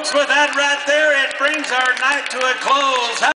folks, with that right there, it brings our night to a close.